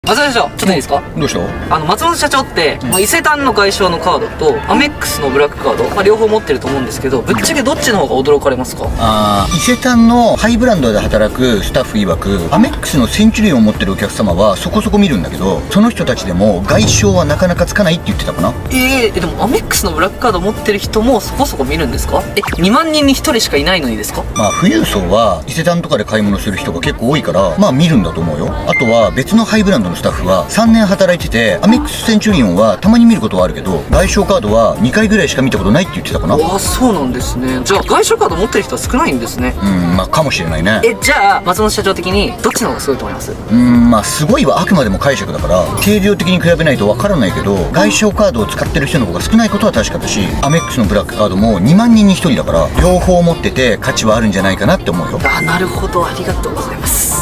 松本社長、ちょっといいですか？ どうした？ 松本社長って、伊勢丹の外商のカードとアメックスのブラックカード、両方持ってると思うんですけど、ぶっちゃけどっちの方が驚かれますか？ 伊勢丹のハイブランドで働くスタッフ曰く、アメックスのセンチュリオンを持ってるお客様はそこそこ見るんだけど、その人たちでも外商はなかなかつかないって言ってたかな。 でもアメックスのブラックカード持ってる人もそこそこ見るんですか？2万人に1人しかいないのにですか？ 富裕層は伊勢丹とかで買い物する人が結構多いから、見るんだと思うよ。あとは別のハイブランドのスタッフは3年働いてて、アメックスセンチュリオンはたまに見ることはあるけど、外商カードは2回ぐらいしか見たことないって言ってたかな。 そうなんですね。じゃあ外商カード持ってる人は少ないんですね。 かもしれないね。 じゃあ松本社長的にどっちの方がすごいと思います？ すごいはあくまでも解釈だから定量的に比べないとわからないけど、外商カードを使ってる人の方が少ないことは確かだし、アメックスのブラックカードも2万人に1人だから、両方持ってて価値はあるんじゃないかなって思うよ。 なるほど、ありがとうございます。